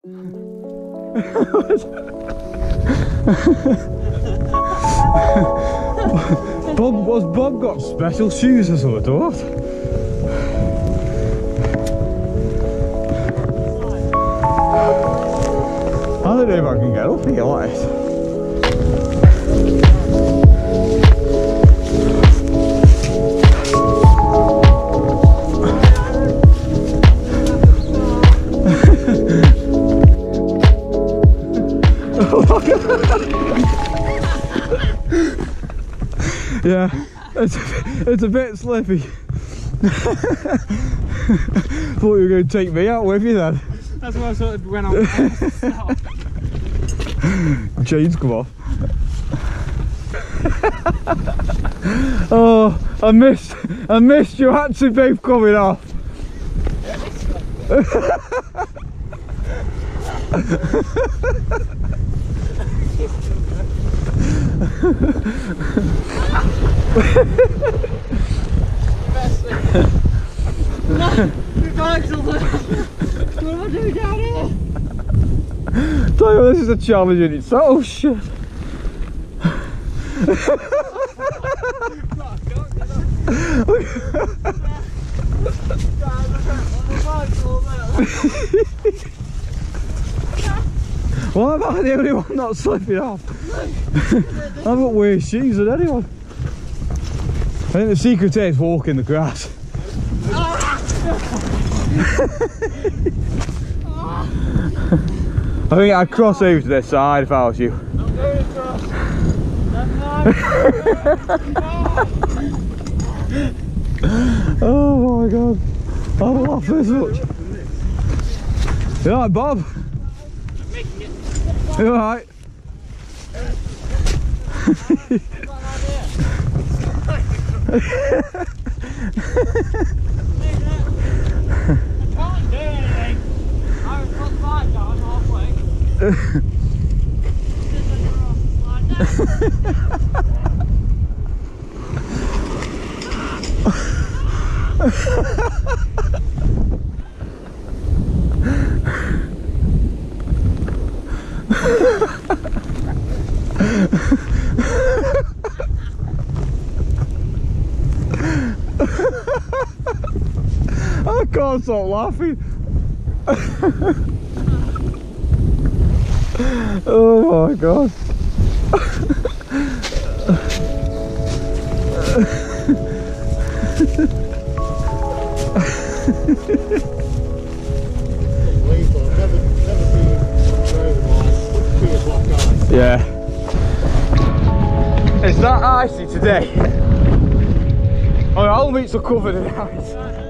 Bob got special shoes or something, or what? I don't know if I can get up here like this. Yeah, it's a bit slippy. Thought you were going to take me out with you then. That's why I sort of went on. Chains come off. Oh, I missed your hatchet babe coming off. What am I doing down here? Tell you what, this is a challenge in itself. Oh shit. Why am I the only one not slipping off? I've got worse shoes than anyone. I think the secret is walking the grass. I think I'd cross over to this side if I was you. I'm going across. Oh my god. I don't laugh this much. You alright, Bob? I'm making it. You alright? I can't stop laughing. Oh my god. Yeah. It's that icy today. Oh, all meats are covered in ice.